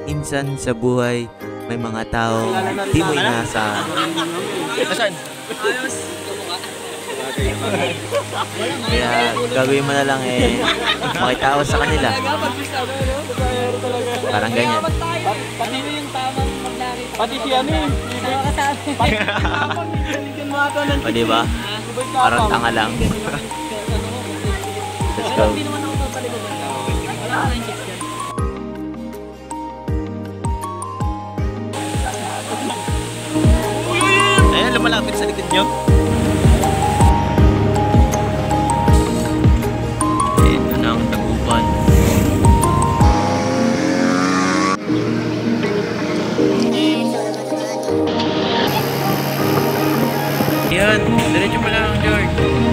Minsan sa buhay, may mga tao di mo inaasahan. Asan? Kaya gagawin mo na lang makitao sa kanila. Parang ganyan. Pati yung tamang magnakita. Pati si ano eh. O diba? Parang tanga lang. Let's go. Hindi naman ako papaligod. Wala ka ng chicks yan. Ayan, lumalapit sa likod nyo. Ito na ang tagupan. Yan, diretso pa lang, George.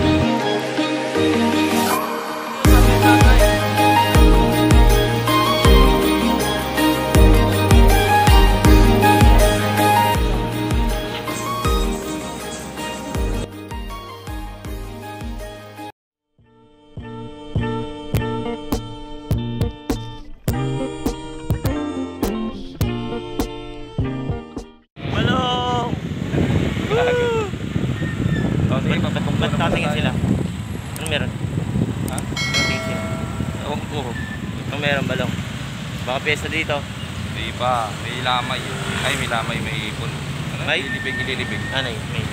Tatingin sila. Anong meron? Ha? Tatingin sila. Ewan ko. Anong meron balong? Baka piyesta dito. Hindi pa. May lamay. Ay, may lamay, may ipon. Ano? May? Ililibig. Ano yun? May.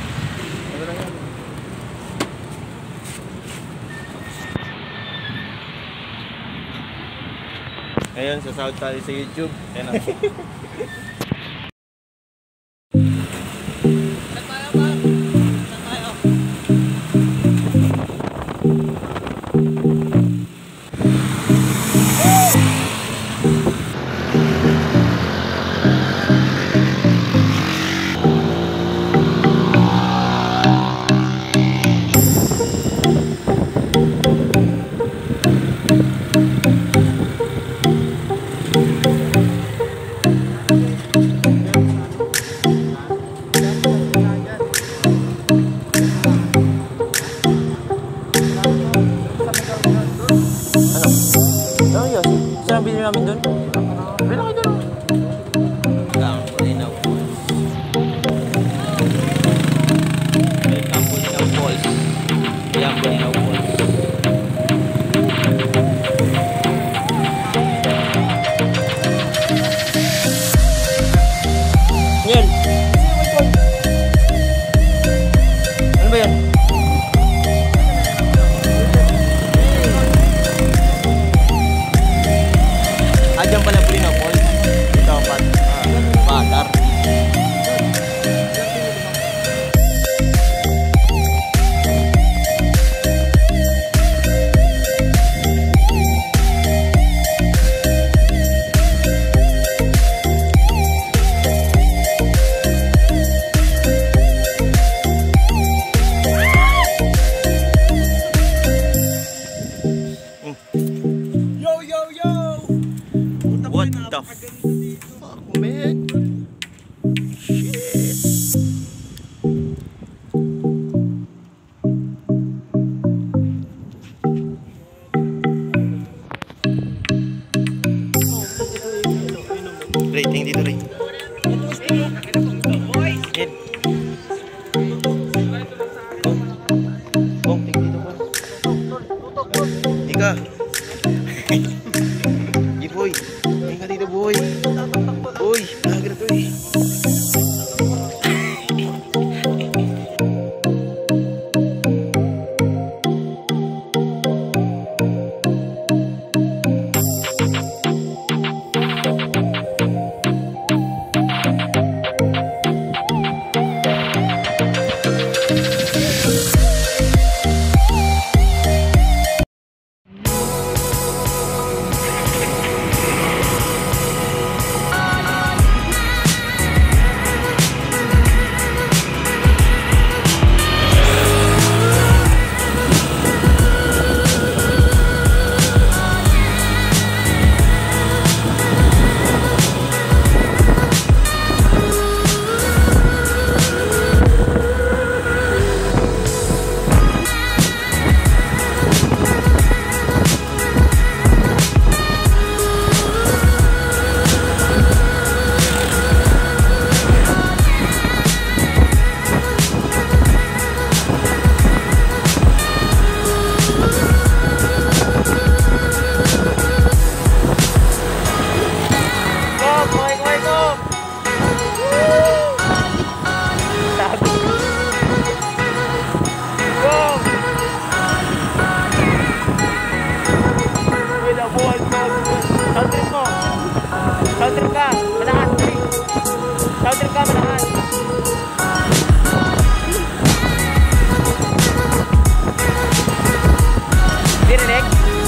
Ngayon, sasahod tayo sa YouTube. Ayan na. Saan bilhin namin doon? Bilhin kayo doon. Bulinaw Falls. Welcome Bulinaw Falls. Yan, Bulinaw Falls. Yan. Ano ba yan? Diyan pala Bulinaw Falls. Ito ang patar. What the fuck, man? Shit. Rating dito rin. Bong, tingin dito ba? Ika. Boy, tinggal dito boy. Uy, vlogger to eh. trip mo. Sound trip ka. Malakas. Sound trip ka, malakas. Dirinig?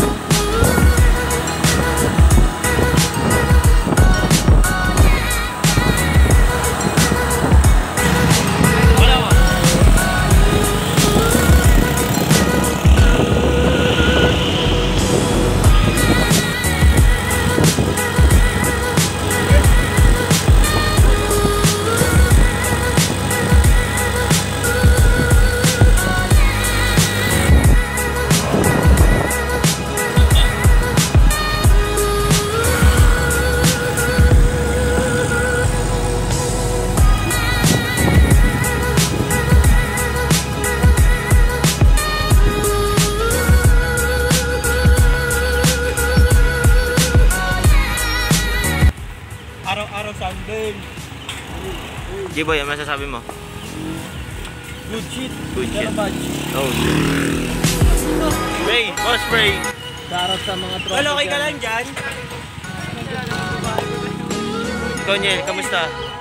Araw-araw Sunday. G-Boy, ano masasabi mo? Good shit. Good shit. Pero bad shit. Oh. Spray! Oh, spray! Sarap sa mga tropa. Well, okay ka lang dyan? Tonyel, kamusta?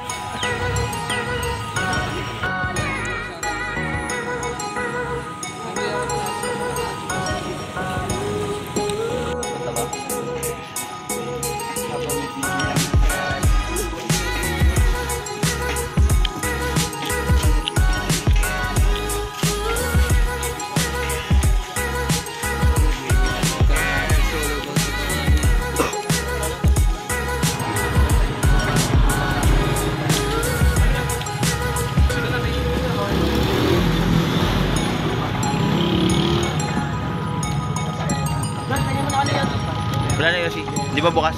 Wala na Yoshi. Di ba bukas?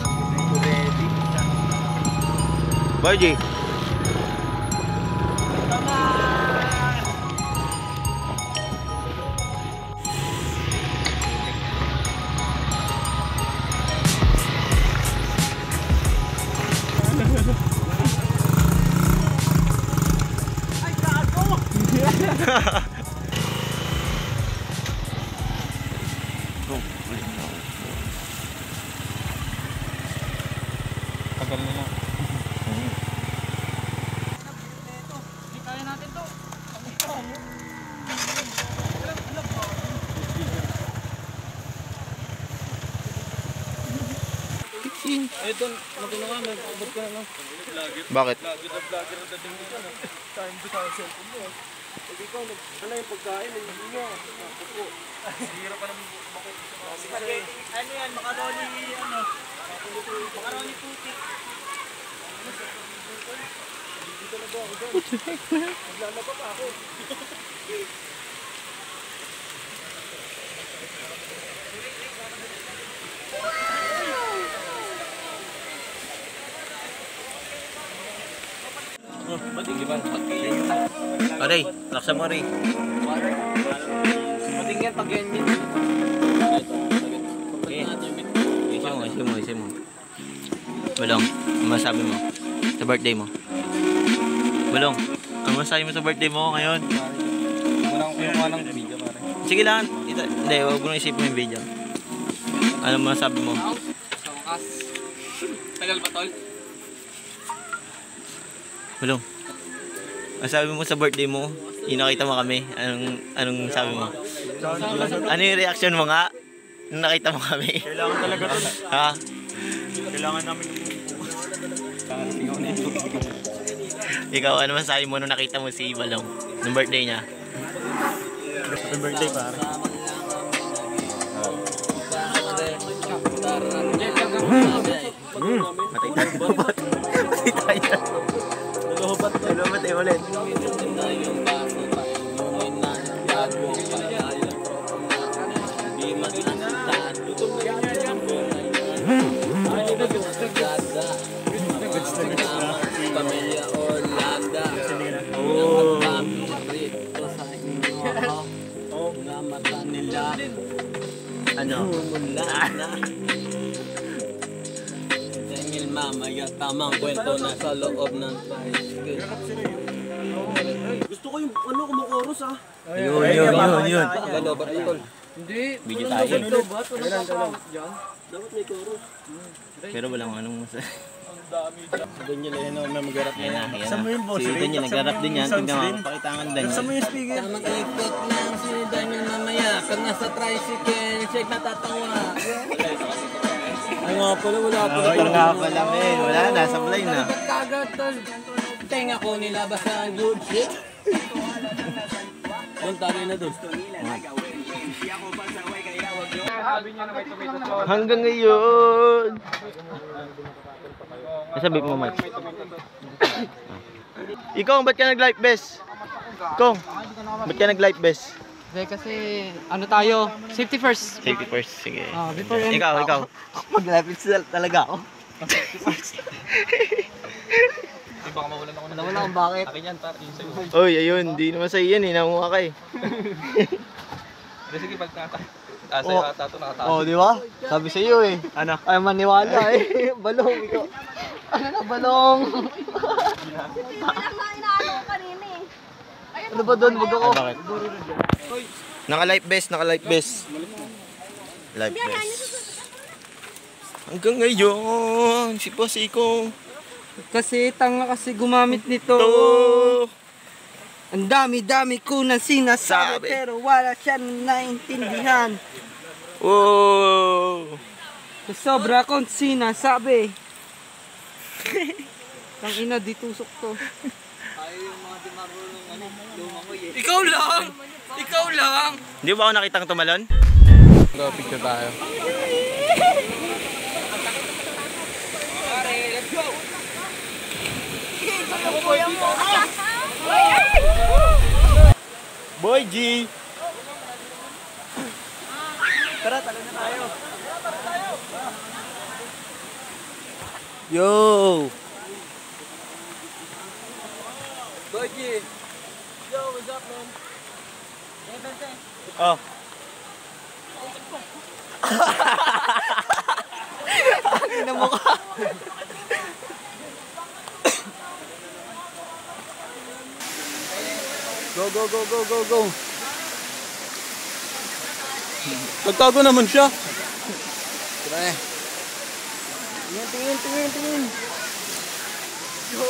Bye, G. Tagal na lang. Kaya natin to. Ito, natin na nga, mag-abot ka na lang. Bakit? Vlogger na dating nito. Time to sa cellphone mo. Pag ikaw, ano yung pagkain, hindi mo. Hira pa naman makuha sa mga. Ano yan, macaroni, ano? Macaroni puti. Dito na ba ako doon? Maglalaba pa ako. Aray, laksa mo rin. Matingin pag ganyan. Isi mo. Balong, ano masabi mo? Sa birthday mo? Balong, ano masabi mo sa birthday mo ngayon? Kumalang ng video pare. Sige lang. Hindi, huwag mo na isipin mo yung video. Ano masabi mo? Sa wakas. Tagal pa tol? Balong, ano sabi mo sa birthday mo? Nakita mo kami. Anong sabi mo? Ano yung reaction mo nga? Nung nakita mo kami? Kailangan talaga to. Ha? Kailangan namin Ikaw, ano masabi mo nung nakita mo si Balong? Nung birthday niya? Happy birthday pare. Matay tayo. Matay tayo. Lubat tayo ulit. Pamilya Orlando. Mga mata nila. Ano? Dahil mamaya tamang kwento na sa loob ng bicycle. Gusto ko yung ano kumukoros ah. Yun. Lalobat na tol. Hindi. Video tayo. Ba't wala pa dyan? Dapat may chorus. Pero walang anong masaya. Ganyan na yun, may mag-rap na Yan yan. na, yan Saan mo yun, na. boss? Si Daniel, nag-rap din yan. Tignan mo, Sounds pakitangan din. Saan mo Daniel. yung speaker? Mag-ikot lang si Daniel mamaya. Pag nasa tricycle, check natatawa. Ay nga pala, wala pa. Ito nga pala, men. Wala na, sablay na. Ba't kagad tol? Tenga ko nilabas na good shit. Doon, tagay na doon. Hanggang ngayon. Sabi mo, Mike. Ikaw, ba't ka nag-life vest? Ikaw, ba't ka nag-life vest? Kasi ano tayo, safety first. Safety first, sige. Before any- Ikaw. Mag-life vest talaga ako. Baka mawalan ako na. Wala kung bakit. Akin yan, par. Yun sa'yo. Oy, ayun, di naman sa'yo yan eh. Namuha ka eh. Pero sige, pagkata. Sa'yo ata ito nakataas. Oh, di ba? Sabi sa'yo eh. Ano? Ay, maniwala eh. Balong, ikaw. Ano na, balong? Inaano ko kanina eh. Ano ba doon? Wag ako. Bakit? Naka-life vest, naka-life vest. Life vest. Hanggang ngayon, si Pasiko. Kasi tanga kasi gumamit nito. To. Ang dami-dami ko na sinasabi Sabi. pero wala siya naintindihan. Oh. Sa sobra kong sinasabi. Tang ina, di tusok to. Ikaw lang! Ikaw lang! Hindi ba ako nakitang tumalon? Go, picture tayo. Boy G! Tara, talo na tayo. Yo! Goji. Yo, what's up, man? Oh. Ano mo ka? Go, go, go, go, go, go. Nagtago naman siya. Tara eh. Tingin. Yo!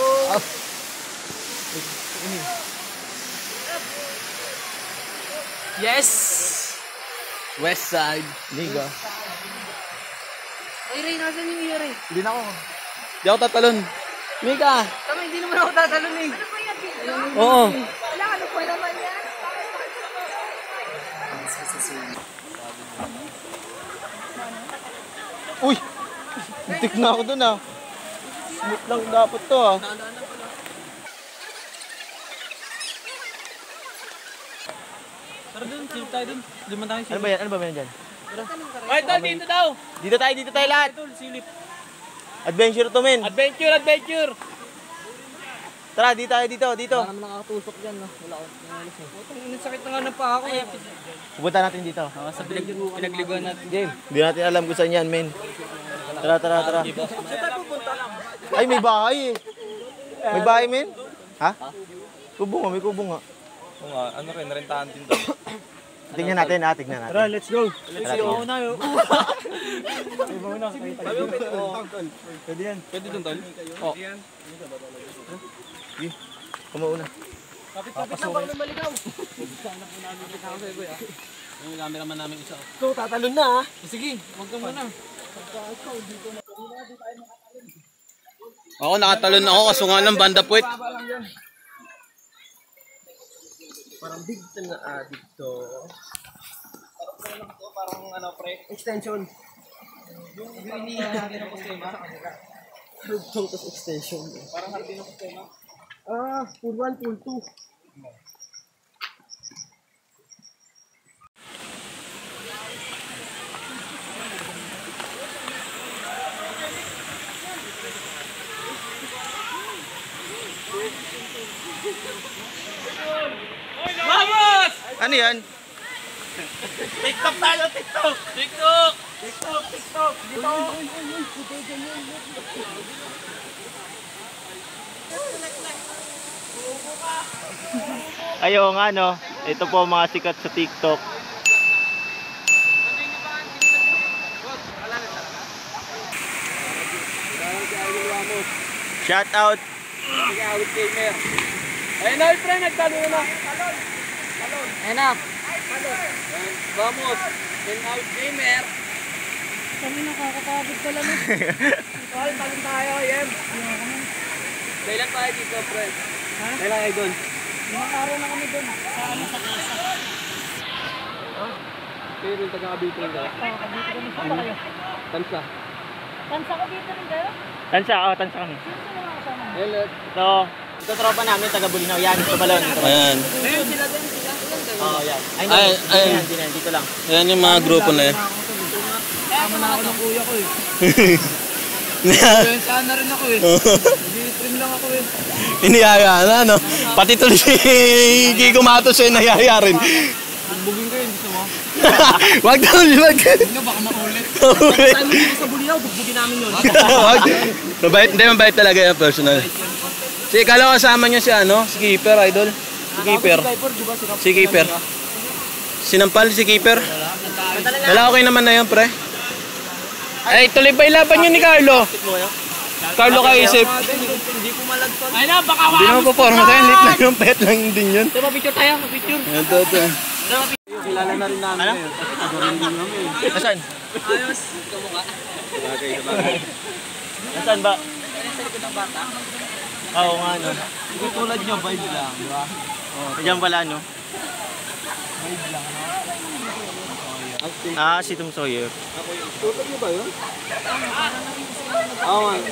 Yes! West side. Liga. Ay, Ray, nasan yung iya, Ray? Hindi na ako. Hindi ako tatalon. Mika! Tama, hindi naman ako tatalon eh. Oo. Wala, ano po naman yan? Uy! Muntik na ako dun ah. Smooth lang dapat to ah. Tara dun, silip tayo dun. Liman tayo Ano ba yan? Ano ba yan dyan? Ay, tol, dito daw. Dito tayo lahat. Tol, silip. Adventure to men. Adventure. Tara, dito. Wala naman nakakatusok dyan, no? Wala akong nangalis eh. Sakit na nga ng paa ko eh. Pupunta natin dito. Sa pinagliguan natin. Game. Hindi natin alam kung saan yan men. Tara. Ay, may bahay eh. May bahay men? Ha? Kubo nga, may kubo nga. Oo nga, ano rin, rentahan din doon. Tingnan natin. Tara, let's go. Let's go. na yun. Pwede yan. Pwede doon, tol? Kumauna. Yung cameraman namin isa. Go, tatalon na ah. Sige, wag ka muna. Ako nakatalon ako kaso nga ng banda puwet. Parang big na dito. Parang ano pre, extension. Yung hinihingi ng sistema sa kanila. Rugtong tas extension. Parang hardin ng sistema. Pool 1, pool 2. Ano yan? TikTok tayo, TikTok! TikTok! Dito! Ayo nga no. Ito po mga sikat sa TikTok. Vamos. Shout out. Sige, Awit Gamer. Ayun na, friend, nagtalo na. Talon. Ayan na. Vamos. Then Awit Gamer. Kami nakakapagod pala na. Talon tayo, Yem. Kailan tayo dito, friend? Ha? Kailan kayo doon? Ilang araw na kami doon. Sa ano sa kasa. Kayo rin taga-Cavite rin kayo? Oo, kabito kami. Saan ba kayo? Tansa. Tansa ko dito rin kayo? Tansa, tansa kami. Sino sila mga kasama? Hello. Ito tropa namin, taga Bulinaw. Yan, ito balon. Ayan. Ayun, sila din, sila. Oo, yan. Ay, hindi na, dito lang. Ayan yung mga grupo na yan. Tama na ako ng kuya ko eh. Saan na rin ako eh. Nag-i-stream lang ako eh. Iniyaya na, no? Pati tuloy si Kiko Matos eh, nayaya rin. Bugbugin ko yun, gusto mo? Wag daw, wag. Hindi, baka maulit. Maulit. Time mo dito sa Bulinaw, bugbugin namin yun. Wag. Mabait, hindi mabait talaga yung personal. Si kala kasama niya si ano, si Keeper, idol. Si Keeper. Si Keeper. Sinampal si Keeper. Wala okay naman na yun, pre. Ay, tuloy pa ilaban yun ni Carlo. Carlo kaisip. Hindi ko malagpag. Ay na, baka Hindi naman po forma tayo, lit lang yung pet lang din yun. Diba picture tayo? Picture. Ito. Kilala na rin namin ngayon. Adorin din namin. Nasaan? Ayos. Kamukha. Bagay. Nasaan ba? Sa likod ng bata. Oo nga, no. Hindi tulad nyo, vibe lang, di ba? Diyan pala, no? Vibe lang, no? Ah, si Tom Sawyer. Tulad nyo ba yun? Oo nga.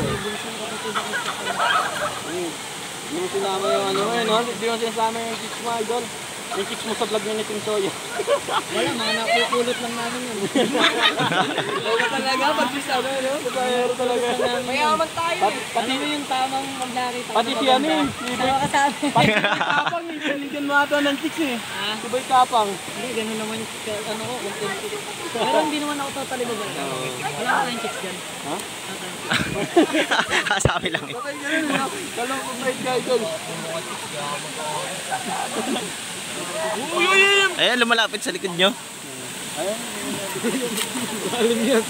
Hindi mo sinama yung ano eh, no? Hindi mo sinasama yung chicks mo, idol. Yung chicks mo sa vlog ni Tim Soya. Wala, mga nakukulot lang namin yun. Wala talaga, pag sinasama yun, no? Babayero talaga. Mayaman tayo eh. Pati Ano yung tamang maglari tayo? Pati siya eh. Ano kasama? Pati si Kapang, pinigyan mo ata ng chicks eh. Si Boy Kapang. Hindi, ganun naman yung ano ko. Pero hindi naman ako totally babae. Wala ka tayong chicks dyan. Ha? Sabi lang eh. Okay, ganun, no? Talong ko pride ka, idol. Ayan, lumalapit sa likod nyo. Alam yan.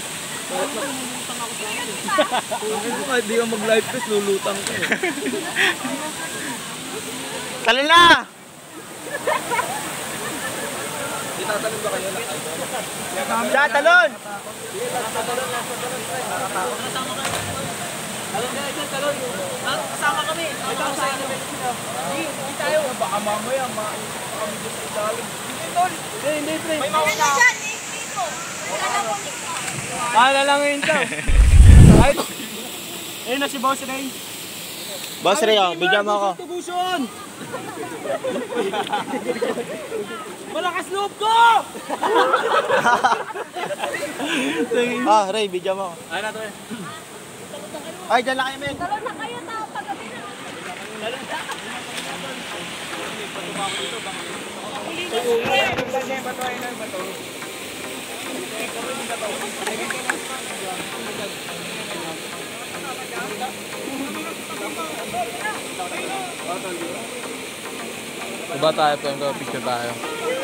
Kahit di ka mag-live test, lulutang ka eh. Talon na! Itatalon ba kayo? Siya, talon! Talon ka idol, talon. Kasama kami. Kasama sa inyo. Hindi tayo. Baka mamaya, kami dyan sa ilalim. Hindi, tol. Hindi, pre. May Ano dyan? Dito. Wala na po. Lalangin ka. Ay, ayun na si Boss Ray. Boss Rio, bigyan mo ako. Tubuson! Malakas loob ko! Ah, Ray, bigyan mo ako. Ay na to eh. Ay, dyan lang kayo, men. Talon na kayo tao paggabi na. Baba tayo po, picture tayo.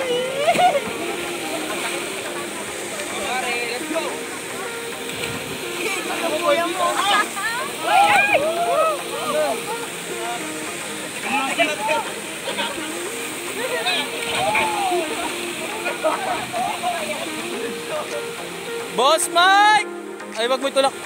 Boss Mike! Ay, wag mo itulak.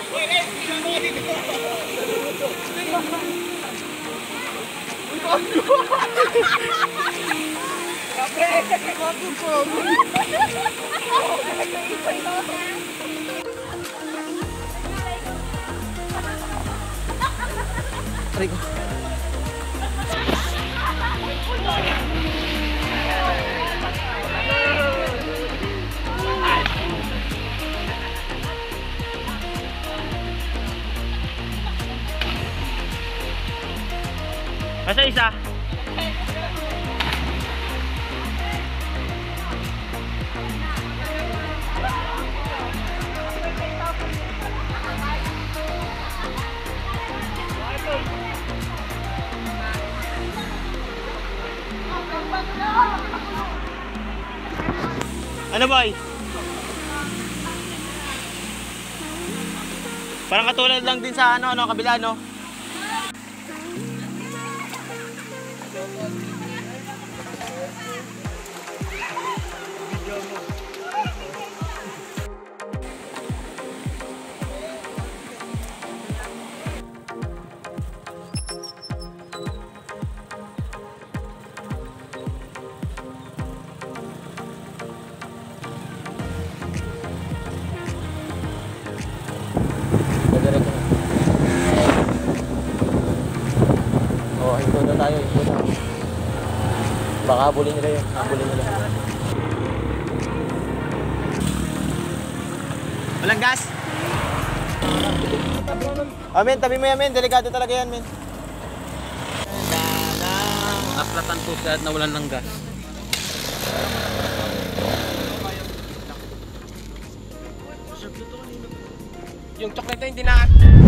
Masa isa? Ano boy? Parang katulad lang din sa ano, kabila, no? Oh, hinto na tayo, hinto na. Baka habulin nila yun, habulin nila. Walang gas? Men, tabi mo yan, men. Delikado talaga yan, men. Aplatan po siya at nawalan ng gas. Yung chocolate na hindi na